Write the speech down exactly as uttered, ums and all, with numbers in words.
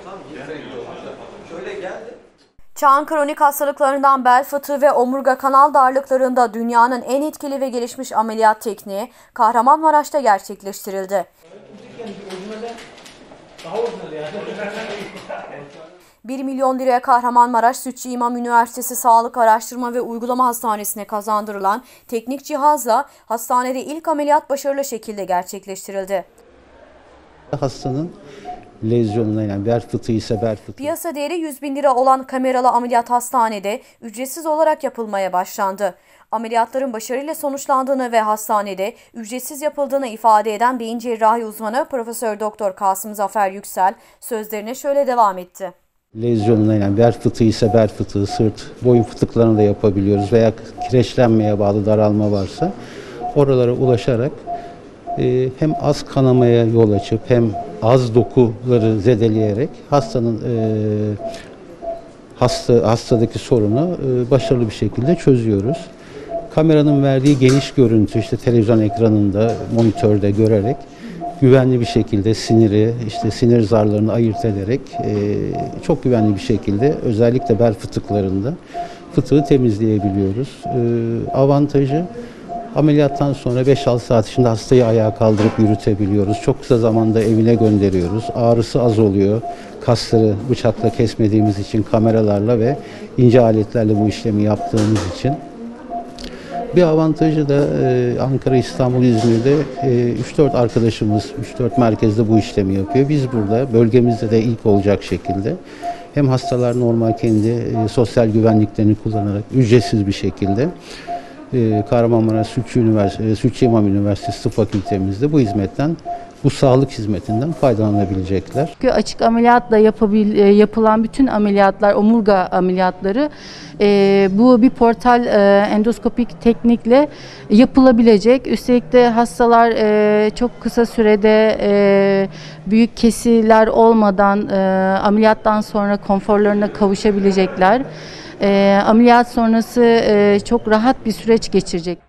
Çağın kronik hastalıklarından bel fıtığı ve omurga kanal darlıklarında dünyanın en etkili ve gelişmiş ameliyat tekniği Kahramanmaraş'ta gerçekleştirildi. bir milyon liraya Kahramanmaraş Sütçü İmam Üniversitesi Sağlık Araştırma ve Uygulama Hastanesi'ne kazandırılan teknik cihazla hastanede ilk ameliyat başarılı şekilde gerçekleştirildi. Hastanın lezyonuna, yani bel fıtığı ise bel fıtığı. Piyasa değeri yüz bin lira olan kameralı ameliyat hastanede ücretsiz olarak yapılmaya başlandı. Ameliyatların başarıyla sonuçlandığını ve hastanede ücretsiz yapıldığını ifade eden beyin cerrahi uzmanı Profesör Doktor Kasım Zafer Yüksel sözlerine şöyle devam etti. Lezyonuna, yani bel fıtığı ise bel fıtığı, sırt, boyun fıtıklarını da yapabiliyoruz veya kireçlenmeye bağlı daralma varsa oralara ulaşarak e, hem az kanamaya yol açıp hem az dokuları zedeleyerek hastanın e, hasta hastadaki sorunu e, başarılı bir şekilde çözüyoruz. Kameranın verdiği geniş görüntü, işte televizyon ekranında, monitörde görerek güvenli bir şekilde siniri, işte sinir zarlarını ayırt ederek e, çok güvenli bir şekilde özellikle bel fıtıklarında fıtığı temizleyebiliyoruz. E, avantajı ameliyattan sonra beş altı saat içinde hastayı ayağa kaldırıp yürütebiliyoruz. Çok kısa zamanda evine gönderiyoruz. Ağrısı az oluyor. Kasları bıçakla kesmediğimiz için kameralarla ve ince aletlerle bu işlemi yaptığımız için. Bir avantajı da e, Ankara, İstanbul, İzmir'de e, üç dört arkadaşımız, üç dört merkezde bu işlemi yapıyor. Biz burada bölgemizde de ilk olacak şekilde hem hastalar normal kendi e, sosyal güvenliklerini kullanarak ücretsiz bir şekilde e, Kahramanmaraş Sütçü, Üniversitesi, Sütçü İmam Üniversitesi Tıp Fakültemizde bu hizmetten, bu sağlık hizmetinden faydalanabilecekler. Açık ameliyatla yapabil, yapılan bütün ameliyatlar, omurga ameliyatları e, bu bir portal e, endoskopik teknikle yapılabilecek. Üstelik de hastalar e, çok kısa sürede e, büyük kesiler olmadan e, ameliyattan sonra konforlarına kavuşabilecekler. E, ameliyat sonrası e, çok rahat bir süreç geçirecek.